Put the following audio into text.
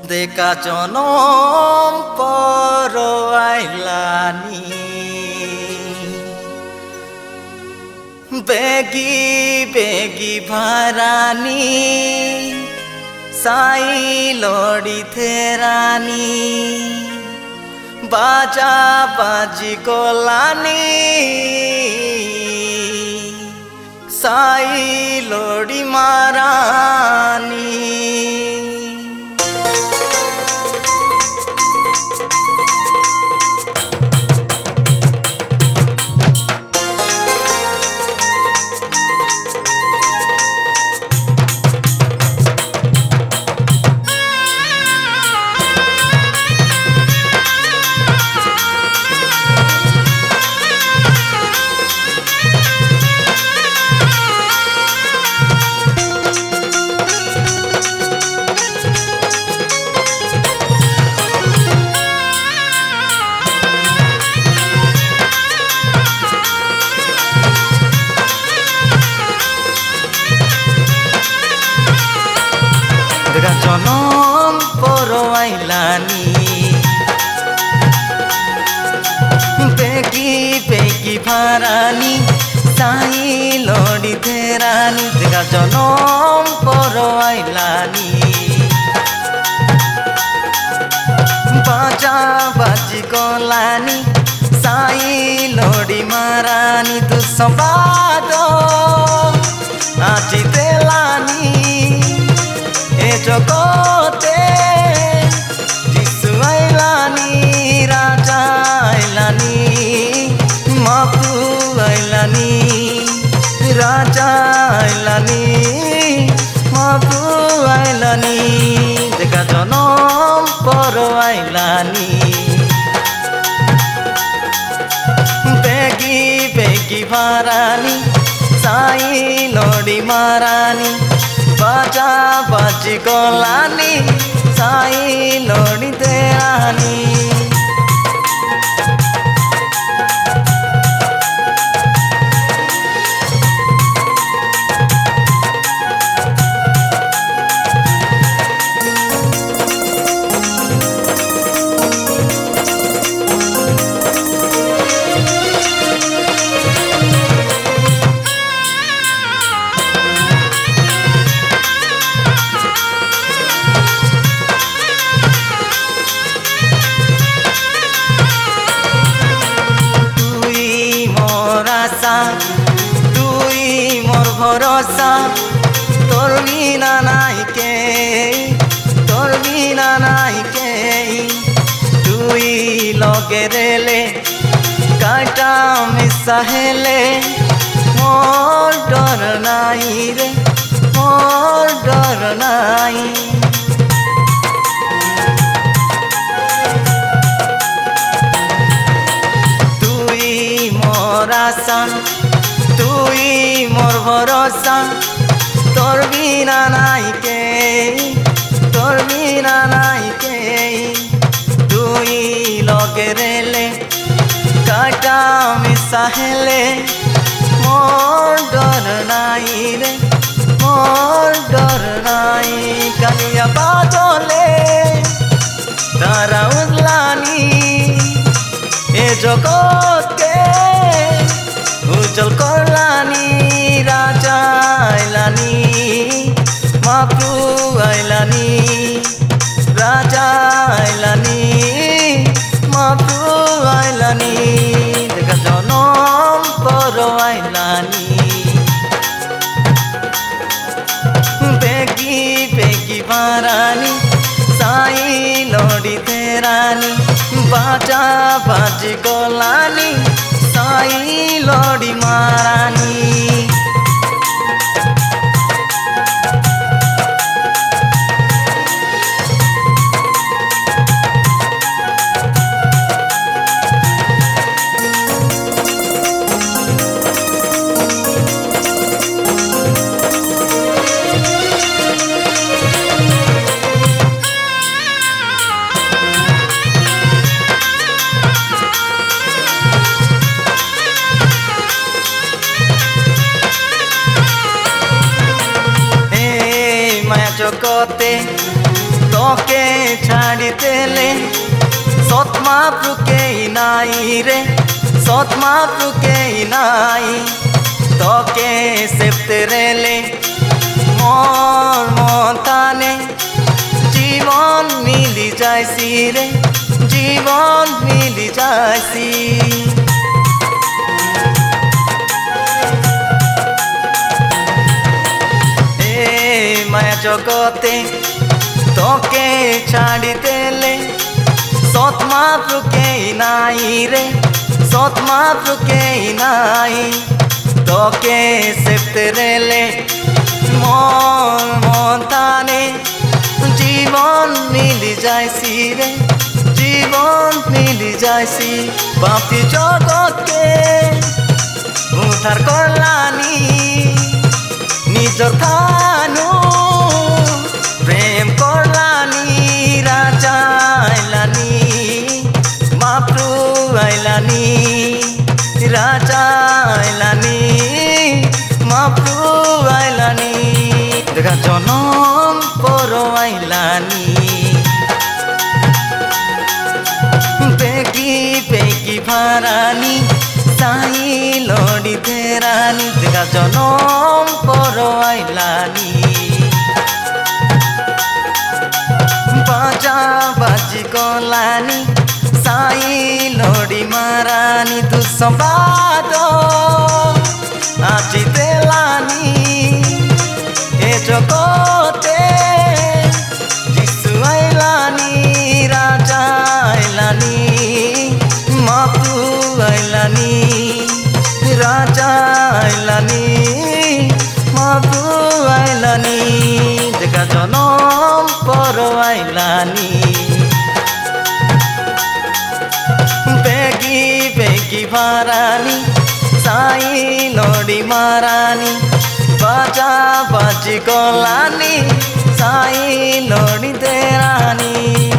Deka jonom poro ailani Begi begi bharani Sai lodi therani Baja baji kolani Sai lodi marani Deka jonom poro ailani Begi begi bharani Sai lodi therani Deka jonom poro ailani Baja baji kolani Sai lodi marani Tu sabado aji telani Jogote Jisu ailani Raja ailani Mapu ailani Raja ailani Mapu ailani Deka jonom poro ailani Begi begi bharani Sai lodi marani Baja baji kolani Sai lodi therani Tui mor bhorosa Tor bina nai ke Tor bina nai ke Tui loge rele Kata misa hele Mor dor nai re Mor dor nai Tui mor asa Tui mor bhorosa Tor bina nai ke Tor bina nai ke Tui loge rele Kata misa hele Mor dor nai re Mor dor nai Kaliya badole Tara udlani E jogot ke Ujjal korlani Raja ailani Mapu ailani Raja ailani Mapu ailani Deka jonom poro ailani Begi begi bharani Sai lodi therani Baja baji kolani Sai lodi marani तोके छाड़ी देले सतमा पुके नाई रे सतमा पुके नाई तोके सेप्ते रेले मोर मताने जीवन मिली जायसी रे जीवन मिली जायसी ए माया जगते तोके छाड़ी देले सतमा पुके नाई रे सतमा पुके नाई तोके सेप्ते रेले मोर मताने जीवन मिली जायसी रे जीवन मिली जायसी बापी जगतके उद्धार करलानी निजर थानु प्रेम करलानी राजा आइलानी माप्रु आइलानी राजा आइलानी माप्रु आइलानी देखा जनम परो आइलानी बेगी बेगी भारानी साई लोड़ी तेरानी देखा जनम परो आइलानी बाजा बाजी गलानी साई लोड़ी मारानी तू संवाद আজি देलानी ए जगते जिसु आइलानी राजा आइलानी माप्रु आइलानी राजा आइलानी माप्रु आइलानी देखा जनम परो आइलानी बेगी बेगी भारानी साई लोड़ी मारानी बाजा बाजी गलानी साई लोड़ी तेरानी।